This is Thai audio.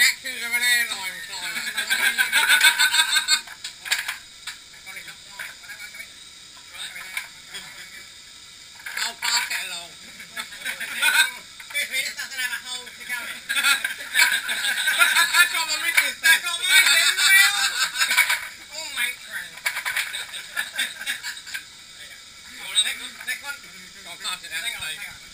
รียกชื่อกันไม่ได้ลอยลอยเอาพาแกะลงเฮ้ยศาสนามาเข้าที่เก้าเลยก็มันไม่ติดแต่ก็ไม่เต็มแล้วโอ้ my god เอาละให้ก้อนก่อนเสร็จแล้ว